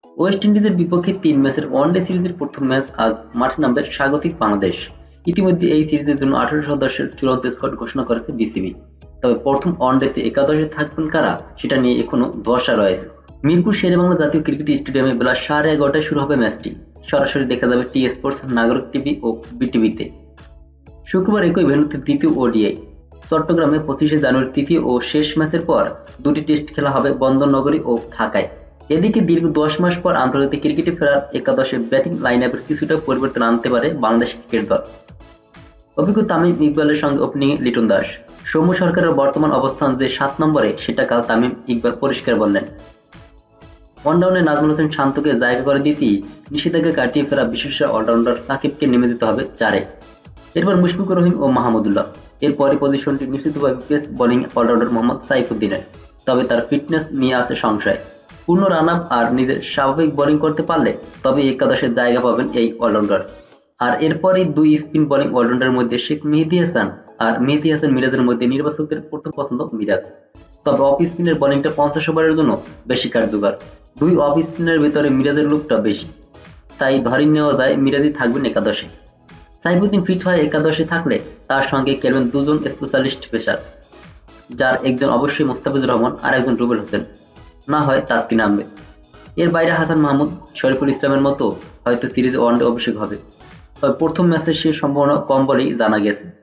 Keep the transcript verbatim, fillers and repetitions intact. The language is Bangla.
ওয়েস্ট ইন্ডিজের বিপক্ষে তিন ম্যাচের ওয়ানডে সিরিজের প্রথম ম্যাচ আজ মাঠে নামবে স্বাগতিক বাংলাদেশ। ইতিমধ্যে এই সিরিজের জন্য আঠারো সদস্যের চূড়ান্ত স্কোয়াড ঘোষণা করেছে বিসিবি। তবে প্রথম ওয়ানডেতে একাদশে থাকবেন কারা সেটা নিয়ে এখনো ধোঁয়াশা রয়েছে। মিরপুর শেরেবাংলা জাতীয় ক্রিকেট স্টেডিয়ামে বেলা সাড়ে এগারোটায় শুরু হবে ম্যাচটি। সরাসরি দেখা যাবে টি স্পোর্টস, নাগরিক টিভি ও বিটিভিতে। শুক্রবার একই ভেন্যুতে দ্বিতীয় ওডিআই চট্টগ্রামে পঁচিশে জানুয়ারি তৃতীয় ও শেষ ম্যাচের পর দুটি টেস্ট খেলা হবে বন্দরনগরী ও ঢাকায়। এদিকে দীর্ঘ দশ মাস পর আন্তর্জাতিক ক্রিকেটে ফেরার একাদশে ব্যাটিং লাইনআপের কিছুটা পরিবর্তন আনতে পারে বাংলাদেশ ক্রিকেট দল। অভিজ্ঞ তামিম ইকবালের সঙ্গে ওপেনিংয়ে লিটন দাস। সৌম্য সরকারের বর্তমান অবস্থান যে সাত নম্বরে সেটা কাল তামিম ইকবাল পরিষ্কার বললেন। ওয়ানডাউনে নাজমুল হোসেন শান্তকে জায়গা করে দিতেই নিষেধাজ্ঞা কাটিয়ে ফেরা বিশেষ অলরাউন্ডার সাকিবকে নেমে যেতে হবে চারে। এরপর মুশফিকুর রহিম ও মাহমুদুল্লাহ। এরপরে পজিশনটি নিশ্চিতভাবে পেস বোলিং অলরাউন্ডার মোহাম্মদ সাইফুদ্দিনের। তবে তার ফিটনেস নিয়ে আছে সংশয়। পূর্ণ রান আপ আর নিজের স্বাভাবিক বোলিং করতে পারলে তবে একাদশে জায়গা পাবেন এই অলরাউন্ডার। আর এরপরেই দুই স্পিন বোলিং অলরাউন্ডারের মধ্যে শেখ মেহেদী হাসান আর মেহেদী হাসান মিরাজের মধ্যে নির্বাচকদের প্রথম পছন্দ মিরাজ। তবে অফ স্পিনের বোলিংটা পঞ্চাশ ওভারের জন্য বেশি কার্যকর। দুই অফ স্পিনের ভিতরে মিরাজের লুকটা বেশি, তাই ধরে নেওয়া যায় মিরাজই থাকবেন একাদশে। সাইফুদ্দিন ফিট হয়ে একাদশে থাকলে তার সঙ্গে খেলবেন দুজন স্পেশালিস্ট পেসার, যার একজন অবশ্যই মোস্তাফিজুর রহমান আর একজন রুবেল হোসেন, না হয় তাসকিন আহমেদ। এর বাইরে হাসান মাহমুদ, শরীফুল ইসলামের মতো হয়তো সিরিজে ওয়ানডে অভিষেক হবে। তবে প্রথম ম্যাচে সে সম্ভাবনা কম বলেই জানা গেছে।